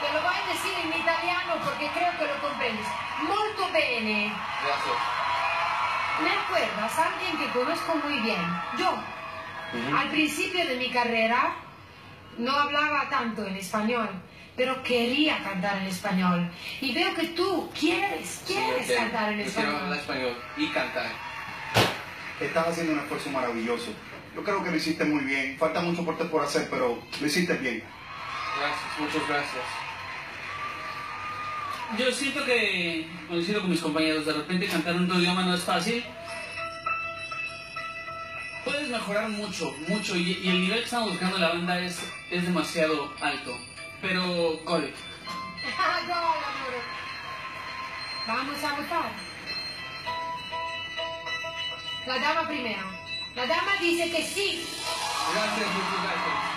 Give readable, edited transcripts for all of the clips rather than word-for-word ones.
te lo voy a decir en italiano porque creo que lo comprendes. Molto bene. Gracias. ¿Me acuerdas? Alguien que conozco muy bien. Yo, al principio de mi carrera, no hablaba tanto en español, pero quería cantar en español. Y veo que tú quieres cantar en español. Quiero hablar español y cantar. Estás haciendo un esfuerzo maravilloso. Yo creo que lo hiciste muy bien. Falta mucho por hacer, pero lo hiciste bien. Gracias, muchas gracias. Yo siento que, coincido con mis compañeros, de repente cantar en otro idioma no es fácil. Puedes mejorar mucho, y el nivel que estamos buscando en la banda es demasiado alto. Pero, Cole. No, amore. Vamos a votar. La dama primero. La dama dice que sí. Gracias, muchas gracias.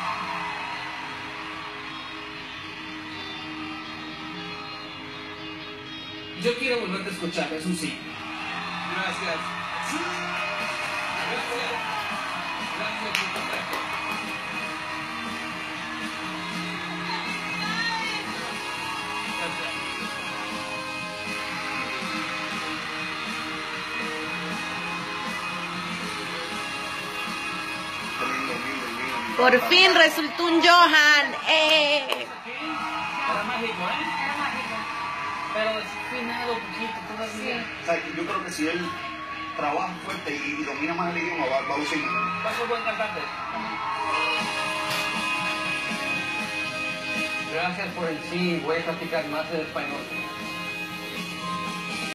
Yo quiero volverte a escuchar, es un sí. Gracias. Gracias. Gracias, muchas gracias. Por fin resultó un Johan. Era mágico, ¿eh? Era mágico. Pero desafinado poquito todavía. O sea, yo creo que si él trabaja fuerte y domina más el idioma, va a lucir mejor. Va a ser buen cantante. Gracias por el sí. Voy a practicar más el español.